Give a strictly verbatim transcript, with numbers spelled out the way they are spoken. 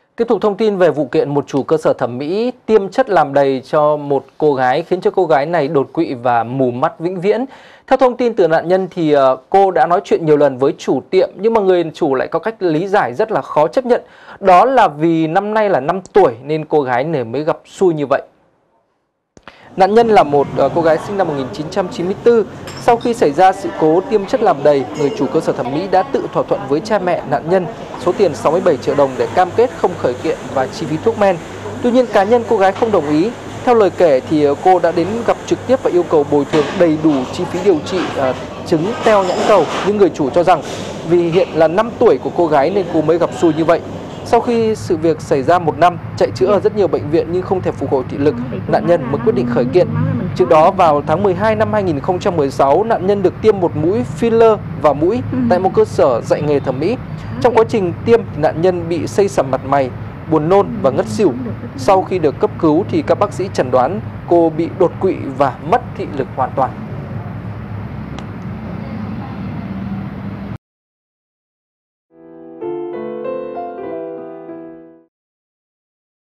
Tiếp tục thông tin về vụ kiện một chủ cơ sở thẩm mỹ tiêm chất làm đầy cho một cô gái khiến cho cô gái này đột quỵ và mù mắt vĩnh viễn. Theo thông tin từ nạn nhân thì cô đã nói chuyện nhiều lần với chủ tiệm nhưng mà người chủ lại có cách lý giải rất là khó chấp nhận. Đó là vì năm nay là năm tuổi nên cô gái này mới gặp xui như vậy. Nạn nhân là một cô gái sinh năm một nghìn chín trăm chín mươi tư. Sau khi xảy ra sự cố tiêm chất làm đầy, người chủ cơ sở thẩm mỹ đã tự thỏa thuận với cha mẹ nạn nhân số tiền sáu mươi bảy triệu đồng để cam kết không khởi kiện và chi phí thuốc men. Tuy nhiên cá nhân cô gái không đồng ý. Theo lời kể thì cô đã đến gặp trực tiếp và yêu cầu bồi thường đầy đủ chi phí điều trị uh, chứng teo nhãn cầu, nhưng người chủ cho rằng vì hiện là năm tuổi của cô gái nên cô mới gặp xui như vậy. Sau khi sự việc xảy ra một năm, chạy chữa ở rất nhiều bệnh viện nhưng không thể phục hồi thị lực, nạn nhân mới quyết định khởi kiện. Trước đó vào tháng mười hai năm hai nghìn không trăm mười sáu, nạn nhân được tiêm một mũi filler vào mũi tại một cơ sở dạy nghề thẩm mỹ. Trong quá trình tiêm, nạn nhân bị xây sầm mặt mày, buồn nôn và ngất xỉu. Sau khi được cấp cứu thì các bác sĩ chẩn đoán cô bị đột quỵ và mất thị lực hoàn toàn.